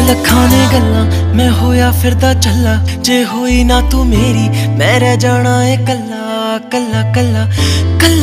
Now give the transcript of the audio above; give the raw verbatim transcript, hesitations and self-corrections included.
लखां ने गल्लां मैं होया फिरदा चला, जे होई ना तू मेरी मैं रह जाना है कल्ला कल्ला कल्ला कल्ला।